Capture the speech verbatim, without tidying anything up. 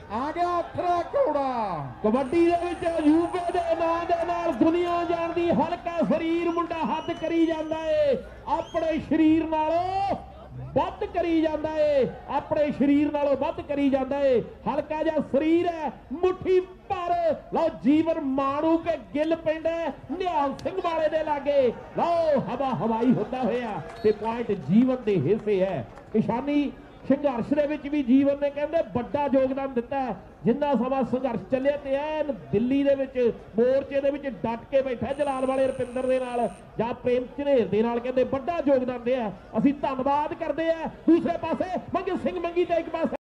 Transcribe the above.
ਆ ਗਿਆ ਅਥਰਾ ਘੋੜਾ। ਕਬੱਡੀ ਦੇ ਵਿੱਚ ਯੂਪੀ ਦੇ ਨਾਂ ਦੇ ਨਾਲ ਦੁਨੀਆ ਜਾਣਦੀ ਹਲਕਾ ਸਰੀਰ ਮੁੰਡਾ ਹੱਦ ਕਰੀ ਜਾਂਦਾ ਏ, ਆਪਣੇ ਸਰੀਰ ਨਾਲੋਂ ਵੱਧ ਕਰੀ ਜਾਂਦਾ ਏ, ਆਪਣੇ ਸਰੀਰ ਨਾਲੋਂ ਵੱਧ ਕਰੀ ਜਾਂਦਾ ਏ। ਹਲਕਾ ਜਿਹਾ ਸਰੀਰ ਹੈ, ਮੁੱਠੀ ਭਰ ਲਓ ਜੀਵਨ ਮਾਣੂ ਕੇ ਗਿੱਲ ਪਿੰਡ ਨਿਹਾਲ ਸਿੰਘ ਵਾਲੇ ਦੇ ਲਾਗੇ। ਲਓ ਹਵਾ ਹਵਾਈ ਹੁੰਦਾ ਹੋਇਆ ਤੇ ਪੁਆਇੰਟ ਜੀਵਨ ਦੇ ਹਿੱਸੇ ਹੈ। ਨਿਸ਼ਾਨੀ ਸੰਘਰਸ਼ ਦੇ ਵਿੱਚ ਵੀ ਜੀਵਨ ਨੇ ਕਹਿੰਦੇ ਵੱਡਾ ਯੋਗਦਾਨ ਦਿੱਤਾ। ਜਿੰਨਾ ਸਮਾਂ ਸੰਘਰਸ਼ ਚੱਲਿਆ ਤੇ ਐਨ ਦਿੱਲੀ ਦੇ ਵਿੱਚ ਮੋਰਚੇ ਦੇ ਵਿੱਚ ਡਟ ਕੇ ਬੈਠਾ ਜਲਾਲ ਵਾਲੇ ਰੁਪਿੰਦਰ ਦੇ ਨਾਲ ਜਾਂ ਪ੍ਰੇਮ ਝਨੇਰ ਦੇ ਨਾਲ, ਕਹਿੰਦੇ ਵੱਡਾ ਯੋਗਦਾਨ ਦਿਆ। ਅਸੀਂ ਧੰਨਵਾਦ ਕਰਦੇ ਆ। ਦੂਸਰੇ ਪਾਸੇ ਮੰਗੀ ਸਿੰਘ ਮੰਗੀ ਤੇ ਇੱਕ ਪਾਸੇ